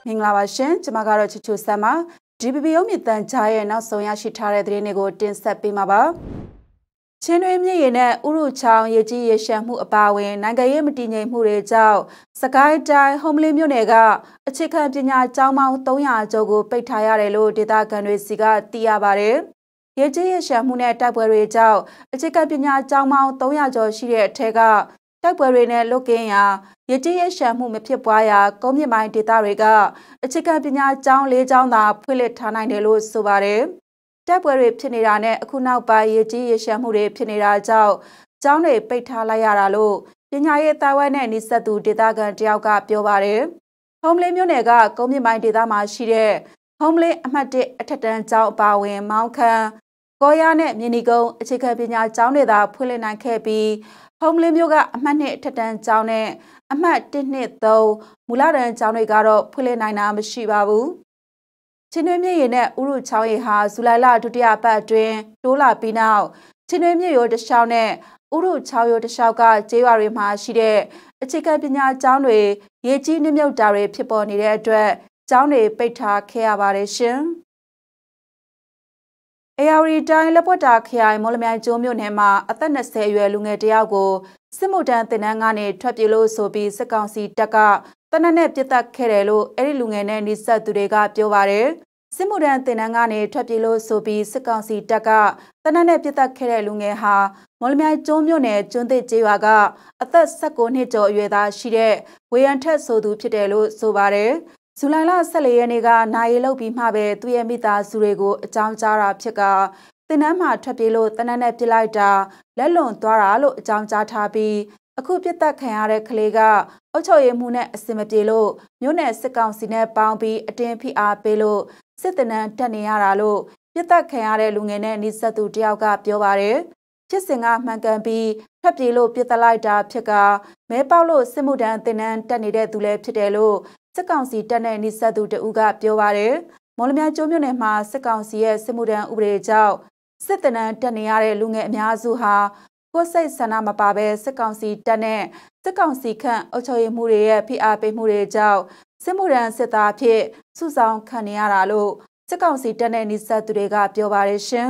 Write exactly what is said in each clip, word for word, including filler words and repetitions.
မင်္ဂလာပါရှင်ကျွန်မကတော့ချစ်ချူဆမ်ပါ ဒီ ပီ ပီ အုံးမြင့်တန်ကြားရဲ့နောက်ဆုံးရရှိထားတဲ့သတင်းတွေကိုတင်ဆက်ပေးမှာပါချင်းတွင်းမြစ်ရေနဲ့ဥရုချောင်းရေကြီးရေရှမ်းမှုအပါအဝင်နိုင်ငံရေးမတည်ငြိမ်မှုတွေကြောင့်စကိုင်းတိုင်းဟုံးမလင်းမြို့နယ်ကအခြေခံပညာကျောင်းပေါင်းသုံးရာကျော်ကိုပိတ်ထားရတယ်လို့ဒေသခံတွေစီကသိရပါတယ်ရေကြီးရေရှမ်းမှုနဲ့တိုက်ပွဲတွေကြောင့်အခြေခံပညာကျောင်းပေါင်းသုံးရာကျော်ရှိတဲ့အထက်ကတိုက်ပွဲတွေနဲ့လွတ်ကင်းရာရေကြီးရေရှမ်းမှုမဖြစ်ပွားရာကုန်းမြင့်ပိုင်းဒေသတွေကအခြေခံပညာကျောင်းလေးကျောင်းသာဖွင့်လှစ်ထားနိုင်တယ်လို့ဆိုပါတယ်တိုက်ပွဲတွေဖြစ်နေတာနဲ့အခုနောက်ပိုင်းရေကြီးရေရှမ်းမှုတွေဖြစ်နေတာကြောင့်ကျောင်းတွေပိတ်ထားလိုက်ရတာလို့ပညာရေးတာဝန်နဲ့နှိစက်သူဒေသခံတယောက်ကပြောပါတယ်။ဟုံးမလင်းမြို့နယ်ကကုန်းမြင့်ပိုင်းဒေသမှာရှိတဲ့ဟုံးမလင်းအမှတ်တစ်အထက်တန်းကျောင်းအပါအဝင်မောင်းခမ်းကောရနဲ့မြင်းဒီကုန်းအခြေခံပညာကျောင်းတွေသာဖွင့်လှစ်နိုင်ခဲ့ပြီးဟုံးမလင်းမြို့ကအမှတ်နှစ်အထက်တန်းကျောင်းနဲ့အမှတ်တစ်နှစ်သုံးမူလတန်းကျောင်းတွေကတော့ဖွင့်လှစ်နိုင်တာမရှိပါဘူး။ချင်းတွင်းမြစ်ရေနဲ့ဥရုချောင်းရေဟာဇူလိုင်လဒုတိယပတ်အတွင်းတိုးလာပြီးနောက်ချင်းတွင်းမြစ်ရိုးတစ်လျှောက်နဲ့ဥရုချောင်းရိုးတစ်လျှောက်ကကျေးရွာတွေမှာရှိတဲ့အခြေခံပညာကျောင်းတွေရေကြီးနှမြုပ်တာတွေဖြစ်ပေါ်နေတဲ့အတွက်ကျောင်းတွေပိတ်ထားခဲ့ရပါတယ်ရှင်။အေယာရီတိုင်းလက်ပွက်တာခရိုင်မော်လမြိုင်ကျွန်းမြို့နယ်မှာအသက်၂၀အရွယ်လူငယ်တယောက်ကိုစစ်မှုထမ်းတင်နန်းကနေထွက်ပြေးလို့ဆိုပြီးစစ်ကောင်စီတပ်ကတနက်နဲ့ပြစ်တက်ခဲ့တယ်လို့အဲ့ဒီလူငယ်နဲ့နှိစက်သူတွေကပြောပါတယ်။စစ်မှုထမ်းတင်နန်းကနေထွက်ပြေးလို့ဆိုပြီးစစ်ကောင်စီတပ်ကတနက်နဲ့ပြစ်တက်ခဲ့တဲ့လူငယ်ဟာမော်လမြိုင်ကျွန်းမြို့နယ်ကျွန်းသစ်ကျေးရွာကအသက်၁၉နှစ်ကျော်အရွယ်သားရှိတဲ့ဝေယံထက်ဆိုသူဖြစ်တယ်လို့ဆိုပါတယ်။ဇူလိုင်လ၁၄ရက်နေ့ကနိုင်ရီလောက်ပြီးမှပဲသူ့ရဲ့မိသားစုတွေကိုအကြောင်းကြားတာဖြစ်ကတင်နန်းမှာထွက်ပြေးလို့တနက်နဲ့ပြစ်လိုက်တာလက်လွန်သွားတာလို့အကြောင်းကြားထားပြီးအခုပြစ်တက်ခံရတဲ့ကလေးကအုပ်ချုပ်ရေးမှုနဲ့အစင်မပြေလို့မြို့နယ်စစ်ကောင်စီနဲ့ပေါင်းပြီးအတင်းဖိအားပေးလို့စစ်တင်နန်းတက်နေရတာလို့ပြစ်တက်ခံရတဲ့လူငယ်နဲ့နှိစက်သူတယောက်ကပြောပါတယ်ဖြစ်စဉ်ကမှန်ကန်ပြီးထွက်ပြေးလို့ပြစ်တက်လိုက်တာဖြစ်ကမဲပေါက်လို့စစ်မှုထမ်းတင်နန်းတက်နေတဲ့သူလည်းဖြစ်တယ်လို့စစ်ကောင်စီတပ်နဲ့နှိစက်သူတဦးကပြောပါတယ်မော်လမြိုင်ကျွန်းမြို့နယ်မှာစစ်ကောင်စီရဲ့စစ်မှုထမ်းဥပဒေကြောင့်စစ်တင်နန်းတက်နေရတဲ့လူငယ်အများစုဟာကိုယ်စိတ်ဆန္ဒမပါဘဲစစ်ကောင်စီတပ်နဲ့စစ်ကောင်စီခန့်အုပ်ချုပ်ရေးမှုတွေရဲ့ဖိအားပေးမှုတွေကြောင့်စစ်မှုထမ်းစစ်သားဖြစ်စုဆောင်ခံနေရတာလို့စစ်ကောင်စီတပ်နဲ့နှိစက်သူတွေကပြောပါတယ်ရှင်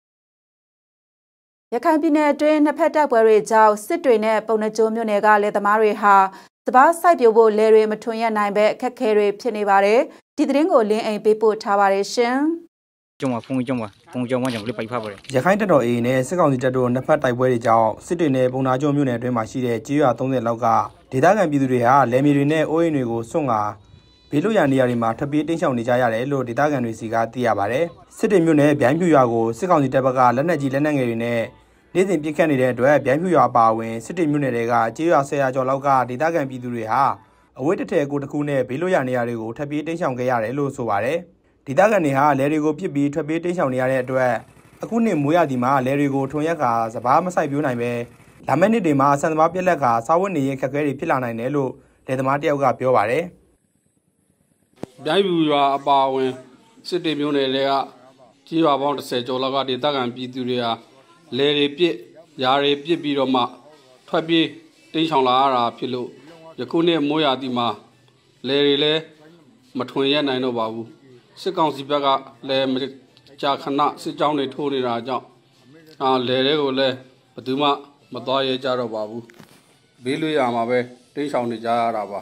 ရခိုင်ပြည်နယ်အတွင်းနှစ်ဖက်တိုက်ပွဲတွေကြောင့်စစ်တွေနဲ့ပုံနှကျိုးမြို့နယ်ကလယ်သမားတွေဟာစပားစိုက်ပျိုးဖို့လယ်တွေမထွန်ရနိုင်ပဲအခက်ခဲတွေဖြစ်နေပါတယ်ဒီသတင်းကိုလင်းအိမ်ပေးပို့ထားပါတယ်ရှင်ကျုံမှာဖုန်းကျုံမှာဖုန်းကျုံမှာကြောင့်လေးပိုက်ဖတ်ပါတယ်ရခိုင်တပ်တော် အေ နဲ့စစ်ကောင်စီတပ်တို့နှစ်ဖက်တိုက်ပွဲတွေကြောင့်စစ်တွေနဲ့ပုံနာကျုံမြို့နယ်အတွင်းမှာရှိတဲ့ကျေးရွာ၃၀လောက်ကဒေသခံပြည်သူတွေဟာလယ်မြေတွေနဲ့အိုးအိမ်တွေကိုစွန့်ကာဘေးလွတ်ရာနေရာတွေမှာထပ်ပြေးတိမ်းရှောင်နေကြရတယ်လို့ဒေသခံတွေစီကသိရပါတယ်စစ်တွေမြို့နယ်ဗျိုင်းဖြူရွာကိုစစ်ကောင်စီတပ်ဘက်ကလက်နက်ကြီးလက်နက်ငယ်တွေနဲ့နေ့စဉ်ပစ်ခတ်နေတဲ့အတွက်ဗျိုင်းဖြူရွာအပါအဝင်စစ်တွေမြို့နယ်တွေကကျေးရွာဆယ်ရာကျော်လောက်ကဒေသခံပြည်သူတွေဟာအဝိတ်တထည်ကိုတစ်ခုနဲ့ဘေးလွတ်ရာနေရာတွေကိုထပ်ပြေးတိမ်းရှောင်ခဲ့ရတယ်လို့ဆိုပါတယ်ဒေသခံတွေဟာလယ်တွေကိုပြစ်ပြီးထွက်ပြေးတိမ်းရှောင်နေရတဲ့အတွက်အခုနှစ်မိုးရာသီမှာလယ်တွေကိုထွန်ရက်ကစပားမဆိုင်ပြိုးနိုင်ပဲလာမယ့်နှစ်တွေမှာဆန်စပားပြက်လက်ကစားဝတ်နေရေးခက်ခဲတွေဖြစ်လာနိုင်တယ်လို့လယ်သမားတယောက်ကပြောပါတယ်။ဗျိုင်းဖြူရွာအပါအဝင်စစ်တေမျိုးနယ်တွေကကြီးရွာပေါင်း၁၀ကျော်လောက်ကဒေသခံပြည်သူတွေဟာလယ်တွေပြစ်ယာတွေပြစ်ပြီးတော့မှထွက်ပြေးတိမ်းရှောင်လာရတာဖြစ်လို့ယခုနှစ်မိုးရာသီမှာလယ်တွေလည်းမထွန်ရနိုင်တော့ပါဘူး။စစ်ကောင်စီဘက်ကလည်းကြာခဏစစ်ကြောင်းတွေထိုးနေတာကြောင့်အာလယ်တွေကိုလည်းဘယ်သူမှမသွားရဲကြတော့ပါဘူးဘေးလွတ်ရာမှာပဲတိမ်းရှောင်နေကြရတာပါ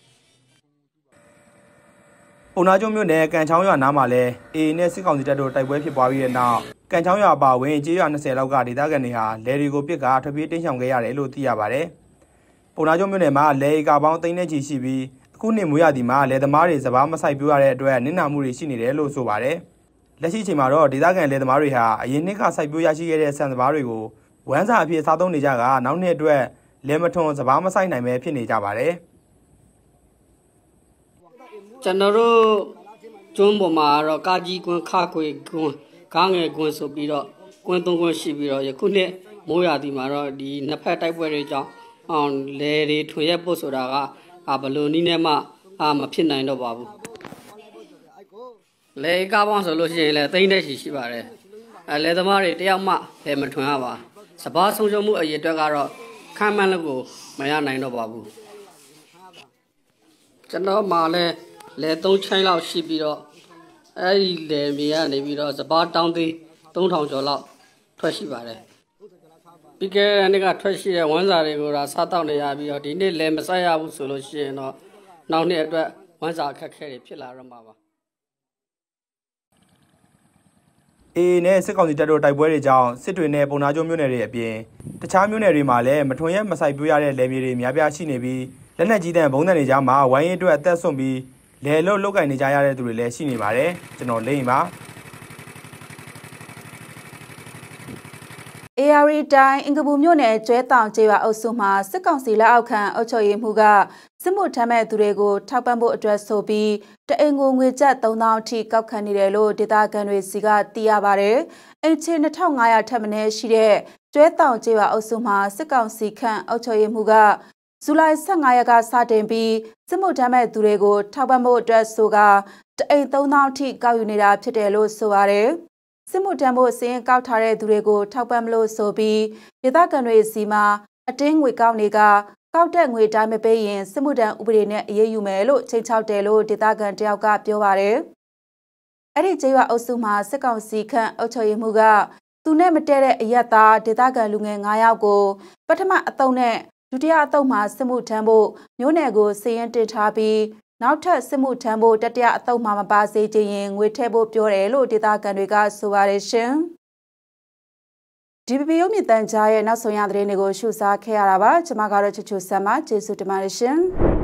ပုံနာကျုံမြို့နယ်ကန်ချောင်းရွာနားမှာလဲအေနဲ့စစ်ကောင်စီတပ်တို့တိုက်ပွဲဖြစ်ပွားပြီးတဲ့နောက်ကန်ချောင်းရွာအပါဝင်ကျေးရွာ၂၀လောက်ကဒေသခံတွေဟာလယ်တွေကိုပြစ်ကာထွက်ပြေးတိမ်းရှောင်ခဲ့ရတယ်လို့သိရပါတယ်ပုံနာကျုံမြို့နယ်မှာလယ်ဧကပေါင်းသိန်းနဲ့ချီရှိပြီးအခုနှစ်မိုးရာသီမှာလယ်သမားတွေစပားမဆိုင်ပြိုးရတဲ့အတွက်နစ်နာမှုတွေရှိနေတယ်လို့ဆိုပါတယ်လက်ရှိချိန်မှာတော့ဒေသခံလယ်သမားတွေဟာအရင်နှစ်ကစိုက်ပျိုးရရှိခဲ့တဲ့ဆန်စပားတွေကိုဝမ်းစာအဖြစ်စားသုံးနေကြကနောက်နှစ်အတွက်လယ်မထွန်စပားမဆိုင်နိုင်ပဲဖြစ်နေကြပါတယ်ကျွန်တော်တို့ကျွန်းပေါ်မှာတော့ကာကြီးကွန်းခခွေကွန်းကားငယ်ကွန်းဆိုပြီးတော့ကွန်းသုံးကွန်းရှိပြီးတော့ယခုနှစ်မိုးရာသီမှာတော့ဒီနှစ်ဖက်တိုက်ပွဲတွေကြောင့်အောင်လယ်တွေထွန်ရက်ဖို့ဆိုတာကဘယ်လိုနည်းနဲ့မှအာမဖြစ်နိုင်တော့ပါဘူးလေကားပေါင်းဆိုလို့ရှိရင်လည်းသိန်းတဲ့ရှိရှိပါတယ်အဲလယ်သမားတွေတယောက်မှလည်းမထွန်ရပါစပားဆုံးရှုံးမှုအရေးအတွက်ကတော့ခံမှန်းလို့ကိုမရနိုင်တော့ပါဘူးကျွန်တော်မှလည်းလဲသုံးချိုင်းလောက်ရှိပြီးတော့အဲ့ဒီလဲမြေကနေပြီးတော့စပါးတောင်းသေးသုံးထောင်ကျော်လောက်ထွက်ရှိပါတယ်ပြီးခဲ့တဲ့နေ့ကထွက်ရှိတဲ့ဝမ်းစာတွေကိုတော့စားတောက်နေရပြီးတော့ဒီနေ့လဲမဆက်ရဘူးဆိုလို့ရှိရင်တော့နောက်နေ့အတွက်ဝမ်းစာအခက်အခဲတွေဖြစ်လာတော့မှာပါအေးနဲ့စစ်ကောင်စီတပ်တို့တိုက်ပွဲတွေကြောင့်စစ်တွေနဲ့ပုံနာကျုံမြို့နယ်တွေအပြင်တခြားမြို့နယ်တွေမှာလည်းမထွန်ရက်မဆိုင်ပြရတဲ့လယ်မြေတွေများပြားရှိနေပြီးလက်နက်ကြီးတန်ဘုံတန်တွေကြားမှာဝိုင်းရင်အတွက်အသက်ဆုံးပြီးလယ်လုတ်လုတ်ကင်နေကြရတဲ့သူတွေလည်းရှိနေပါတယ်ကျွန်တော်လိမ့်ပါအေအာရီတိုင်းအင်္ဂပူမြို့နယ်ကျွဲတောင်ကျေးရွာအုပ်စုမှာစစ်ကောင်စီလက်အောက်ခံအုပ်ချုပ်ရေးမှူးကစစ်မှုထမ်းမဲ့သူတွေကိုထောက်ပံ့ဖို့အတွက်ဆိုပြီးတအိမ်ကိုငွေကျပ်သုံးသောင်းအထိကောက်ခံနေတယ်လို့ဒေသခံတွေစီကသိရပါတယ်။အင်ချီနှစ်ထောင်ငါးရာထက်မနည်းရှိတဲ့ကျွဲတောင်ကျေးရွာအုပ်စုမှာစစ်ကောင်စီခန့်အုပ်ချုပ်ရေးမှူးကဇူလိုင်ဆယ့်ငါရက်ကစတင်ပြီးစစ်မှုထမ်းမဲ့သူတွေကိုထောက်ပံ့ဖို့အတွက်ဆိုကတအိမ်သုံးသောင်းအထိကောက်ယူနေတာဖြစ်တယ်လို့ဆိုပါတယ်။စစ်မှုထမ်းဖို့စည်ရင်ကောက်ထားတဲ့သူတွေကိုထောက်ပံ့မလို့ဆိုပြီးဒေသခံတွေစီမှာအတင်းငွေကောက်နေကကောက်တဲ့ငွေတိုင်းမပေးရင်စစ်မှုထမ်းဥပဒေနဲ့အရေးယူမယ်လို့ချိန်ချောက်တယ်လို့ဒေသခံတယောက်ကပြောပါတယ်။အဲ့ဒီကျေးရွာအုပ်စုမှာစစ်ကောင်စီခန့်အုပ်ချုပ်ရေးမှူးကသူနဲ့မတည့်တဲ့အရက်သားဒေသခံလူငယ်၅ယောက်ကိုပထမအတုံးနဲ့ဒုတိယအတုံးမှာစစ်မှုထမ်းဖို့မျိုးနယ်ကိုစည်ရင်တင်ထားပြီးနောက်ထပ်စစ်မှုထမ်းဖို့တတိယအတုံးမှာမပါစေချင်ရင်ငွေထည့်ဖို့ပြောတယ်လို့ဒေသခံတွေကဆိုပါတယ်ရှင်။ ဒီ ပီ ပီ ရုပ်မြင့်တန်ကြားရဲ့နောက်ဆုံးရသတင်းတွေကိုရှုစားခဲ့ရတာပါကျွန်မကတော့ချူချူဆမ်မကျေးဇူးတင်ပါတယ်ရှင်။